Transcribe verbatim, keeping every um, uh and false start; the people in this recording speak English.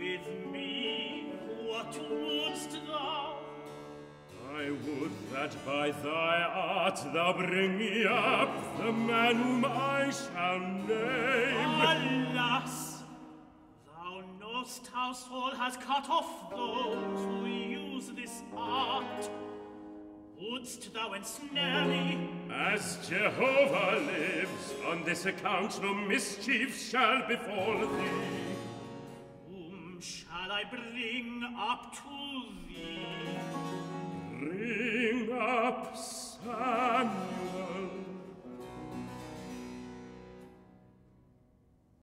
with me, what wouldst thou? I would that by thy art thou bring me up the man whom I shall name. Alas! Thou know'st how Saul has cut off those who use this art. Wouldst thou ensnare me? As Jehovah lives, on this account no mischief shall befall thee. Whom shall I bring up to thee? Bring up Samuel.